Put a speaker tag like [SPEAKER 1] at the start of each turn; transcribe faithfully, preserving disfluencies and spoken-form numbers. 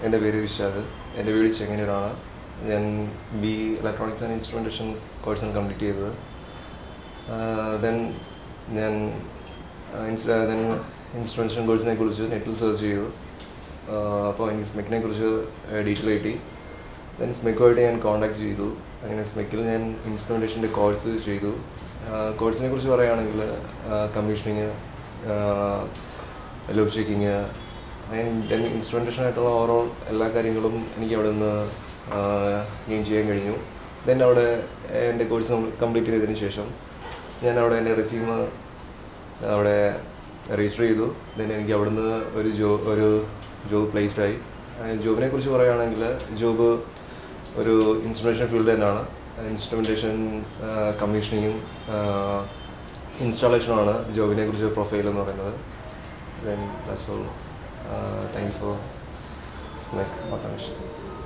[SPEAKER 1] എൻ്റെ പേര് വിശാൽ. എൻ്റെ വീട് ചെങ്ങന്നൂരാണ്. ഞാൻ ബി ഇലക്ട്രോണിക്സ് ആൻഡ് ഇൻസ്ട്രുമെൻറ്റേഷൻ കോഴ്സാണ് കംപ്ലീറ്റ് ചെയ്തത്. ദെൻ ഞാൻ ദെൻ ഇൻസ്ട്രുമെൻറ്റേഷൻ കോഴ്സിനെ കുറിച്ച് നെറ്റിൽ സെർച്ച് ചെയ്തു. അപ്പോൾ എനിക്ക് സ്മെക്കിനെ കുറിച്ച് ഡീറ്റെയിൽ കിട്ടി. ദെൻ സ്മെക്കുമായിട്ട് ഞാൻ കോൺടാക്ട് ചെയ്തു. അങ്ങനെ സ്മെക്കിൽ ഞാൻ ഇൻസ്ട്രുമെൻറ്റേഷൻ്റെ കോഴ്സ് ചെയ്തു. കോഴ്സിനെ കുറിച്ച് പറയുകയാണെങ്കിൽ commissioning, loop checking, then instrumentation ആയിട്ടുള്ള ഓവറോൾ എല്ലാ കാര്യങ്ങളും എനിക്ക് അവിടെ നിന്ന് ഗെയിൻ ചെയ്യാൻ കഴിഞ്ഞു. ദെൻ അവിടെ എൻ്റെ കോഴ്സ് കംപ്ലീറ്റ് ചെയ്തതിന് ശേഷം ഞാൻ അവിടെ എൻ്റെ റെസ്യൂം അവിടെ രജിസ്റ്റർ ചെയ്തു. ദെൻ എനിക്ക് അവിടെ നിന്ന് ഒരു ജോ ഒരു ജോബ് പ്ലേസ്ഡായി. ജോബിനെ കുറിച്ച് പറയുകയാണെങ്കിൽ ജോബ് ഒരു ഇൻസ്ട്രുമെൻറ്റേഷൻ ഫീൽഡ് തന്നെയാണ്. ഇൻസ്ട്രുമെൻറ്റേഷൻ കമ്മീഷനിങ്ങും ഇൻസ്റ്റാളേഷനുമാണ് ജോബിനെ കുറിച്ച് പ്രൊഫൈൽ എന്ന് പറയുന്നത്. Then that's all. Thank you for SMEC automation.